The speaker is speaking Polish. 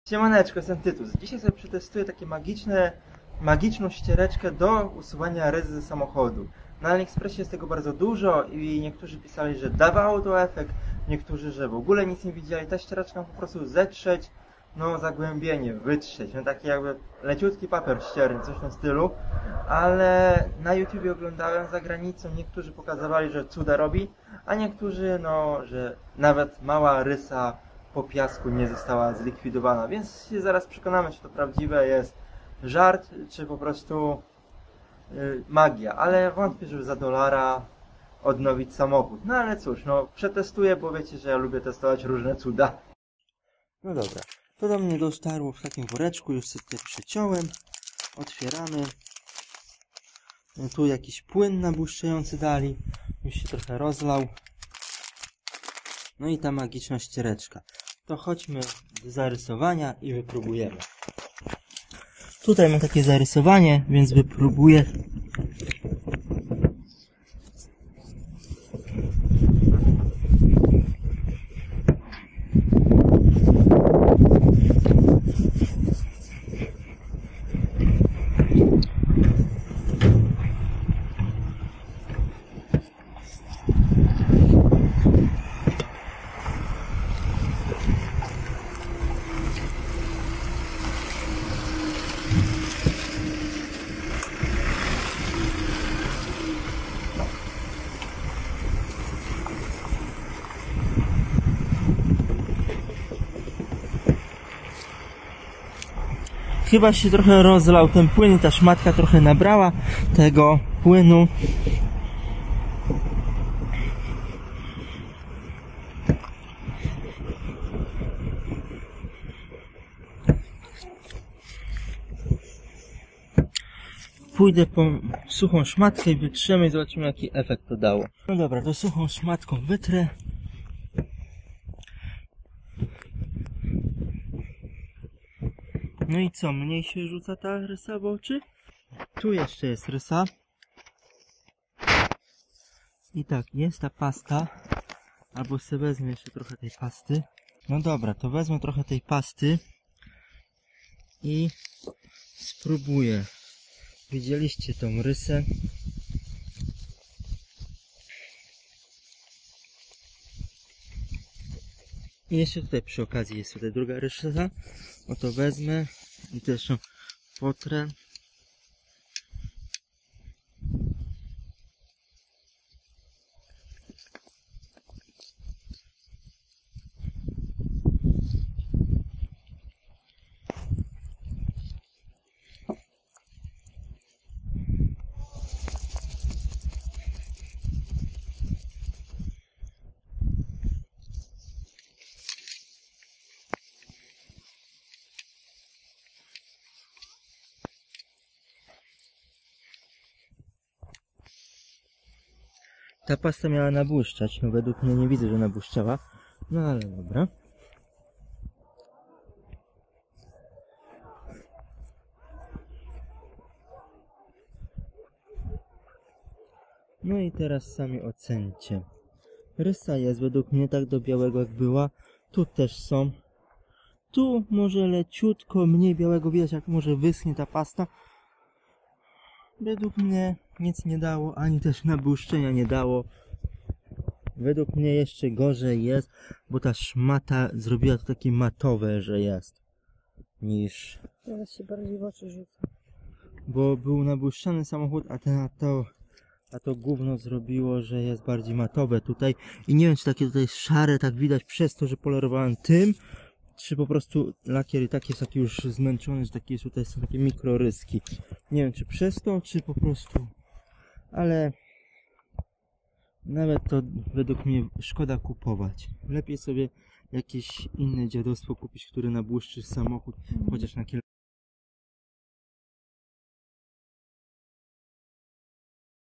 Siemaneczko, jestem Tytus. Dzisiaj sobie przetestuję takie magiczną ściereczkę do usuwania ryz ze samochodu. Na AliExpressie jest tego bardzo dużo i niektórzy pisali, że dawało to efekt, niektórzy, że w ogóle nic nie widzieli. Ta ściereczka po prostu zetrzeć, no zagłębienie, wytrzeć, no taki jakby leciutki papier ścierny, coś w tym stylu. Ale na YouTubie oglądałem za granicą, niektórzy pokazywali, że cuda robi, a niektórzy, no, że nawet mała rysa po piasku nie została zlikwidowana, więc się zaraz przekonamy, czy to prawdziwe jest żart, czy po prostu magia, ale wątpię, żeby za $1 odnowić samochód. No ale cóż, no przetestuję, bo wiecie, że ja lubię testować różne cuda. No dobra, to do mnie dostarło w takim woreczku, już sobie tutaj przeciąłem, otwieramy. No, tu jakiś płyn nabłyszczający dali, już się trochę rozlał. No i ta magiczna ściereczka. To chodźmy do zarysowania i wypróbujemy. Tutaj mam takie zarysowanie, więc wypróbuję. Chyba się trochę rozlał ten płyn i ta szmatka trochę nabrała tego płynu. Pójdę po suchą szmatkę i wytrzemy i zobaczymy, jaki efekt to dało. No dobra, to suchą szmatką wytrę. No i co, mniej się rzuca ta rysa w oczy? Tu jeszcze jest rysa. I tak, jest ta pasta. Albo sobie wezmę jeszcze trochę tej pasty. No dobra, to wezmę trochę tej pasty i spróbuję. Widzieliście tą rysę? I jeszcze tutaj przy okazji jest tutaj druga rysa. Oto wezmę i też ją potrę. Ta pasta miała nabłyszczać, no według mnie nie widzę, że nabłyszczała. No ale dobra. No i teraz sami ocencie. Rysa jest według mnie tak do białego jak była. Tu też są. Tu może leciutko mniej białego widać, jak może wyschnie ta pasta. Według mnie nic nie dało, ani też nabłyszczenia nie dało. Według mnie jeszcze gorzej jest, bo ta szmata zrobiła to takie matowe, że jest. Niż... Teraz się bardziej w oczy rzuca. Bo był nabłyszczany samochód, a to gówno zrobiło, że jest bardziej matowe tutaj. I nie wiem, czy takie tutaj szare tak widać przez to, że polerowałem tym, czy po prostu lakier i tak jest taki już zmęczony, że takie tutaj są takie mikroryski. Nie wiem, czy przez to, czy po prostu... Ale nawet to według mnie szkoda kupować. Lepiej sobie jakieś inne dziadostwo kupić, które nabłyszczy samochód, chociaż na kilka.